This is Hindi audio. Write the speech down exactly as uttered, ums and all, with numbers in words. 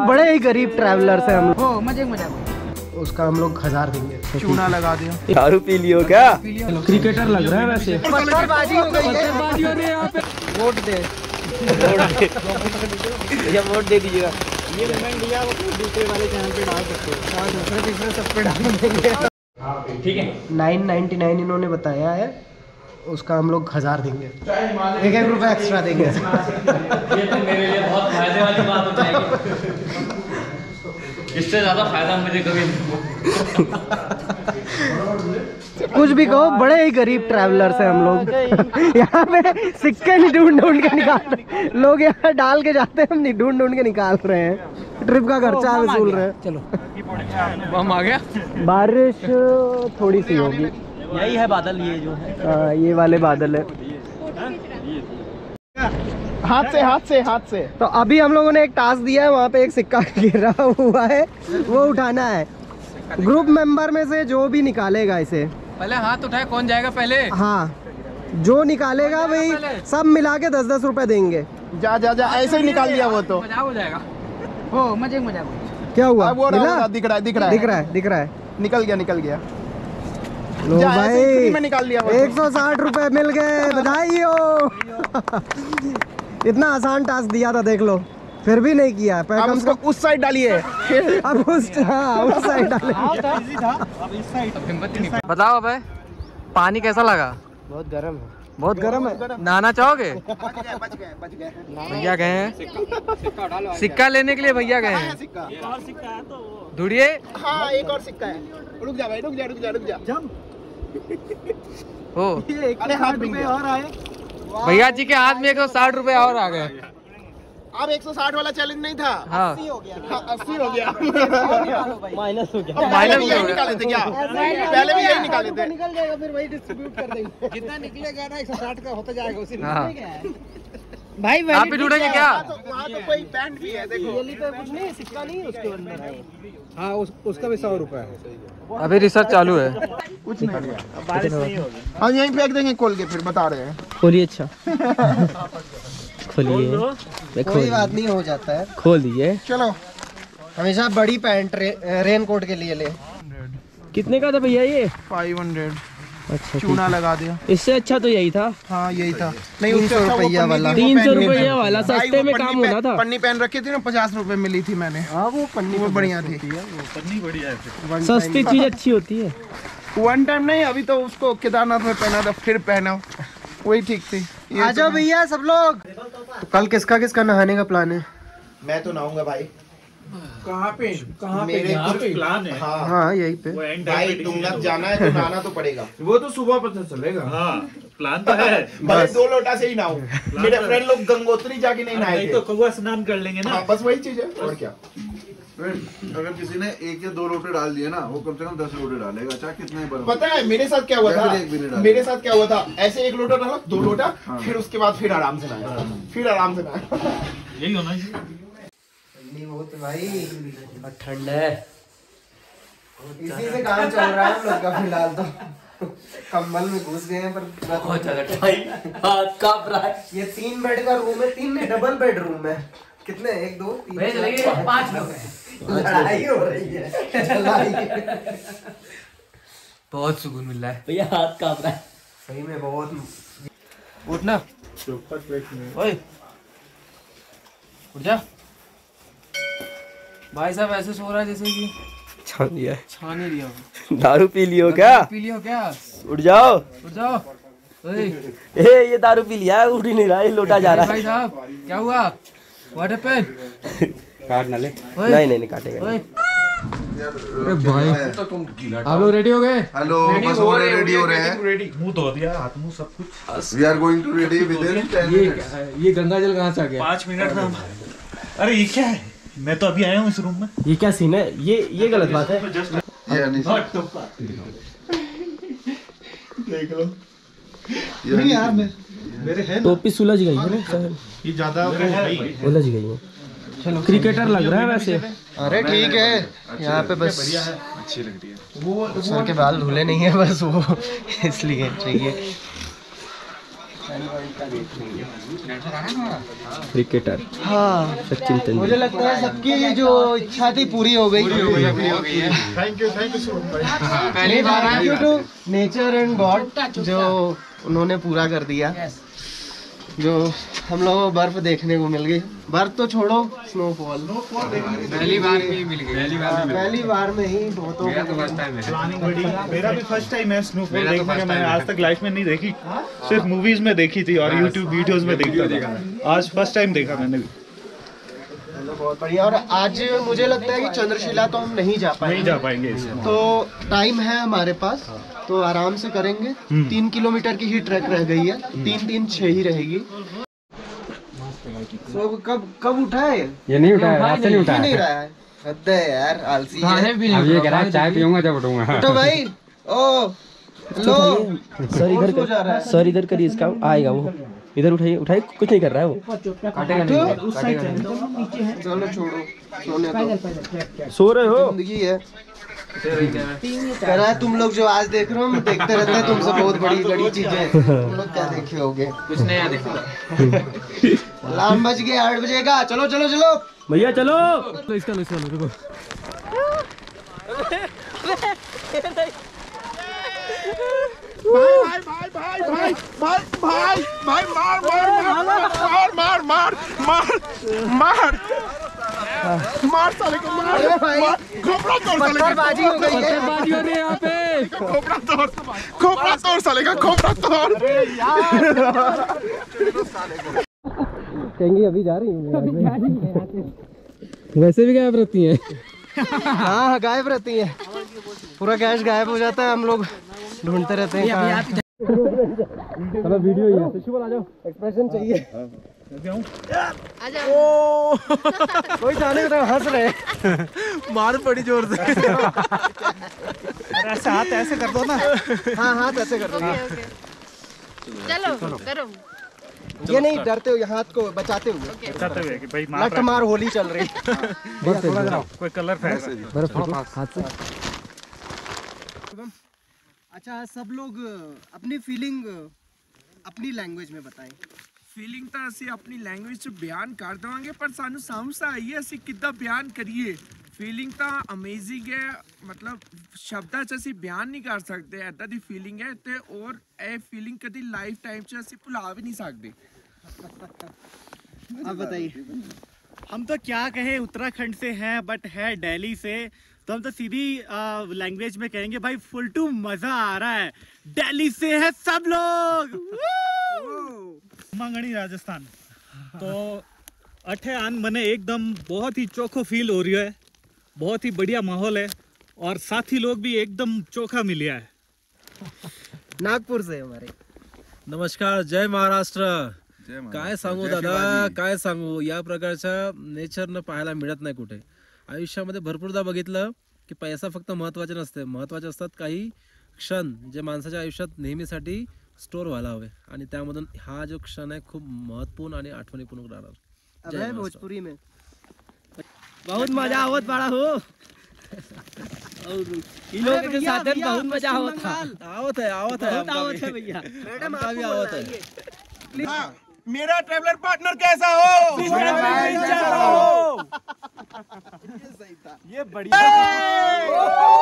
बड़े ही गरीब ट्रैवलर से हम लोग। मजे मजा उसका हम लोग हजार देंगे। चूना लगा दिया। दारू पी लियो क्या? क्रिकेटर लग रहा है वैसे। पत्थरबाजी हो गई है। वोट दे या वोट दे दीजिएगा। ये पेमेंट दिया वो दूसरे वाले चैनल पे डाल सकते हो और दूसरे तीसरे सब पे डाल देंगे। ठीक है। नाइन नाइन्टी नाइन इन्होंने बताया है, उसका हम लोग हजार देंगे, एक एक रुपया एक्स्ट्रा देंगे। ये तो मेरे लिए बहुत फायदे वाली बात हो जाएगी। इससे ज्यादा फायदा मुझे कभी कुछ भी कहो, बड़े ही गरीब ट्रैवलर से हम लोग। यहाँ पे सिक्के नहीं ढूंढ ढूंढ के निकाल रहे लोग, यहाँ डाल के जाते हैं, हम नहीं ढूंढ ढूंढ के निकाल रहे हैं। ट्रिप का खर्चा वसूल रहे हैं। चलो बम आ गया। बारिश थोड़ी सी होगी। यही है बादल, ये जो है हाँ ये वाले बादल है। हाथ से हाथ से हाथ से। तो अभी हम लोगों ने एक टास्क दिया है, वहाँ पे एक सिक्का गिरा हुआ है, वो उठाना है। ग्रुप मेंबर में से जो भी निकालेगा इसे, पहले हाथ उठाए, कौन जाएगा पहले? हाँ जो निकालेगा भाई सब मिला के दस दस रुपए देंगे। जा जा जा, ऐसे ही निकाल दिया वो तो मजाक हो जाएगा। हो मजे मजाक। क्या हुआ? वो रहा, दिख रहा है दिख रहा है दिख रहा है दिख रहा है निकल गया निकल गया। लो भाई में निकाल लिया। एक सौ साठ रुपए मिल गए, बधाई हो। इतना आसान टास्क दिया था, देख लो फिर भी नहीं किया। अब उसको उस साइड डालिए। अब उस हाँ उस साइड डाले। बताओ भाई, पानी कैसा लगा? बहुत गर्म है। बहुत गर्म है। नहाना चाहोगे? बच गए बच गए बच गए। भैया गए हैं सिक्का लेने के लिए, भैया गए हैं। ढूंढिए। हाँ एक और सिक्का है। रुक जा भाई, रुक जा रुक जा रुक जा। हो अरे हाथ में और आए भैया जी के हाथ में एक सौ साठ रुपए और आ गए। अब एक सौ साठ वाला चैलेंज नहीं था। हाँ अस्सी हो गया। हाँ, अस्सी हो गया। माइनस हो गया। पहले भी यही निकाले थे क्या? पहले भी यही निकाले थे। निकल जाएगा फिर वही डिस्ट्रीब्यूट कर देंगे। जितना निकलेगा ना एक सौ साठ का होता जाएगा उसी में। हाँ। भाई आप भी ढूंढेंगे क्या? वहाँ तो कोई पैंट भी है देखो। ये पे कुछ नहीं, सिक्का नहीं है उसके अंदर। हाँ उस, उसका भी सौ रुपए है। अभी रिसर्च चालू है। कुछ नहीं बारिश नहीं होगी। हम यहीं फेंक देंगे खोल के, फिर बता रहे हैं। खोलिए। अच्छा खोलिए। कोई बात नहीं, हो जाता है। खोल दीजिए। चलो हमेशा बड़ी पैंट रे, रेन कोट के लिए ले। कितने का था भैया ये? Five hundred. अच्छा चूना लगा दिया। इससे अच्छा तो यही था। हाँ यही था। नहीं तीन सौ रुपया वाला। तीन सौ रुपया वाला सस्ते में काम होना था। पन्नी पहन रखी थी ना, पचास रुपए मिली थी मैंने। हाँ वो पन्नी वो बढ़िया थी। पन्नी बढ़िया है। सस्ती चीज अच्छी होती है। वन टाइम नहीं, अभी तो उसको केदारनाथ में पहना था, फिर पहना, वही ठीक थी। आ जाओ भैया सब लोग। तो कल किसका किसका नहाने का प्लान है? मैं तो नहाऊंगा भाई। कहाँ पे कहाँ पे मेरे कुछ प्लान है। हाँ हाँ यही पे। भाई तुंगनाथ जाना है तो नहाना तो पड़ेगा। वो तो सुबह पता चलेगा। हाँ प्लान तो है। बस दो लोटा से ही नहाऊं। मेरे फ्रेंड लोग गंगोत्री जाके नहीं नहाए थे। तो कौवा स्नान कर लेंगे ना। हाँ बस वही चीज है और क्या। अगर किसी ने एक या दो लोटे डाल दिए ना, वो कम से कम दस लोटे डालेगा, चाहे कितने बड़े। पता है मेरे साथ क्या हुआ था? मेरे साथ क्या हुआ था, ऐसे एक लोटा डाला, दो लोटा, फिर उसके बाद फिर आराम से नहाया, फिर आराम से नहाया। यही होना चाहिए। बहुत भाई ठंड है, इसी से काम चल रहा है हम लोग का फिलहाल। तो कंबल में घुस गए हैं पर बहुत ज्यादा हाथ कांप रहा है। ये तीन बेड का रूम है, तीन में डबल बेडरूम है। कितने? एक दो तीन पाँच लोग हैं। लड़ाई हो रही है। बहुत सुकून मिल रहा है भैया, हाथ कांप रहा है सही में बहुत। उठना ओए, उठ जा भाई साहब। ऐसे सो रहा है जैसे कि छान लिया है। छान ही लिया। दारू पी लियो क्या? पी लियो क्या? उठ जाओ उठ जाओ। ओए ए ये दारू पी लिया है, उठ ही नहीं रहा है, लोटा जा रहा है। भाई साहब क्या हुआ? What happened? काट ना ले। नहीं नहीं नहीं काटेगा। ओए भाई आप लोग रेडी हो गए? हेलो, बस हो रहे रेडी हो रहे हैं। मुंह धो दिया, हाथ मुंह सब कुछ। We are going to ready within ten minutes. ये गंगा जल कहाँ से आ गया? पाँच मिनट में। अरे ये क्या है? मैं तो अभी आया हूँ इस रूम में। ये क्या सीन है? ये ये गलत बात है। ये अनीस देख लो। नहीं यार, मैं मेरे है टोपी सुलझ गई है ना, ये ज्यादा सुलझ गई है। चलो क्रिकेटर लग रहा है वैसे। अरे ठीक है, यहाँ पे बस अच्छी लग रही है। सर के बाल धुले नहीं है बस वो, इसलिए चाहिए। क्रिकेटर हाँ सचिन तेंदुलकर। मुझे लगता है सबकी जो इच्छा थी पूरी हो गई। Thank you thank you so much भाई। पहली बार thank you to nature and God जो उन्होंने पूरा कर दिया, जो हम लोगों को बर्फ देखने को मिल गई। बर्फ तो छोड़ो, स्नोफॉल पहली बार में ही मिल गई। पहली बार पहली बार में ही बहुतों मेरा तो फर्स्ट टाइम है। प्लानिंग बड़ी, मेरा भी फर्स्ट टाइम है स्नोफॉल देखने का। मैंने आज तक लाइफ में नहीं देखी, सिर्फ मूवीज में देखी थी और यूट्यूब वीडियोस में देखता था। आज फर्स्ट टाइम देखा मैंने भी। बहुत बढ़िया। और आज मुझे लगता है कि चंद्रशिला तो हम नहीं जा पाएंगे, नहीं जा पाएंगे इसे। तो टाइम है हमारे पास, तो आराम से करेंगे। तीन किलोमीटर की ही ट्रैक रह गई है, तीन तीन छह ही रहेगी। तो कब कब उठाए? ये नहीं उठाया, रात से नहीं उठाया। नहीं रहा है, हद है यार, आलसी है। अब ये कह रहा है चाय पीऊंगा जब उठूंगा। तो भाई ओ लो सर इधर कर, सर इधर करिए, इसका आएगा वो। इधर उठाइए उठाइए, कुछ नहीं कर रहा है वो। काटेगा नहीं, काटेगा नहीं। चलो छोड़ो, सोने दो, सो रहे हो? जिंदगी है। कह रहा है तुम लोग जो आज देख रहे हो, हम देखते रहते हैं तुमसे बहुत बड़ी बड़ी चीजें। तुम लोग क्या देखे होगे? कुछ नया देखा। अलार्म बज गया आठ बजे का। चलो चलो चलो भैया चलो। इसका लो इसका लो, रुको। भाई भाई भाई भाई भाई भाई भाई मार मार मार मार मार मार मार मार साले को मार मार। खोपड़ा तोड़ साले का, बाजी हो गई है। बाजी हो रही है यहाँ पे। खोपड़ा तोड़, खोपड़ा तोड़ साले का, खोपड़ा तोड़। कहेंगे अभी जा रही हूँ। वैसे भी गायब रहती हैं। हाँ गायब रहती है, पूरा कैश गायब हो जाता है, हम लोग ढूंढते रहते हैं कहाँ है। चलो वीडियो ही है। आ जाओ, एक्सप्रेशन चाहिए। कोई जाने की तरह हंस रहे। मार पड़ी जोर से। ऐसे हाथ ऐसे कर दो ना। हाँ हाथ ऐसे कर दो। चलो करो। ये नहीं डरते हुए, हाथ को बचाते हुए, चाहते हुए कि भाई मार लठ मार होली चल रही। कोई कलर फेंक। बर्फ हाथ से। अच्छा सब लोग अपनी फीलिंग अपनी लैंग्वेज में बताएं। फीलिंग ਤਾਂ ਅਸੀਂ ਆਪਣੀ ਲੈਂਗੁਏਜ ਚ ਬਿਆਨ ਕਰ ਦਵਾਂਗੇ, ਪਰ ਸਾਨੂੰ ਸਮਝ ਤਾਂ ਆਈ ਹੈ ਅਸੀਂ ਕਿੱਦਾਂ ਬਿਆਨ ਕਰੀਏ। ਫੀਲਿੰਗ ਤਾਂ ਅਮੇਜ਼ਿੰਗ ਹੈ, ਮਤਲਬ ਸ਼ਬਦਾਂ ਚ ਅਸੀਂ ਬਿਆਨ ਨਹੀਂ ਕਰ ਸਕਦੇ, ਐਦਾਂ ਦੀ ਫੀਲਿੰਗ ਹੈ ਤੇ ਔਰ ਇਹ ਫੀਲਿੰਗ ਕਦੀ ਲਾਈਫ ਟਾਈਮ ਚ ਅਸੀਂ ਭੁਲਾ ਵੀ ਨਹੀਂ ਸਕਦੇ। आप बताइए। हम तो क्या कहें, उत्तराखंड से हैं बट है दिल्ली से, तो हम तो सीधी लैंग्वेज में कहेंगे भाई फुल टू मजा आ रहा है, दिल्ली से है सब लोग। मंगनी राजस्थान तो अठे आन मने एकदम बहुत ही चोखो फील हो रही है, बहुत ही बढ़िया माहौल है और साथी लोग भी एकदम चोखा मिलिया है। नागपुर से हमारे। नमस्कार, जय महाराष्ट्र। काय सांगू दादा, काय सांगू, या प्रकारच्या नेचरनं पाहायला मिळत नाही कुठे। आयुष्यामध्ये भरपूरदा बघितलं की पैसा फक्त महत्त्वाचे नसते, महत्त्वाचे असतात काही क्षण जे माणसाच्या आयुष्यात नेहमीसाठी स्टोर व्हायला हवे, आणि त्यामधून हा जो क्षण आहे खूप महत्त्वपूर्ण आणि आठवणीपूर्ण राहणार। जय भोजपुरी में बहुत मजा आवत बड़ा हो, इन लोगों के साथ बहुत मजा आवत आवत है आवत है आवत है भैया। मैडम भी आवत है। मेरा ट्रैवलर पार्टनर कैसा हो? ये बढ़िया।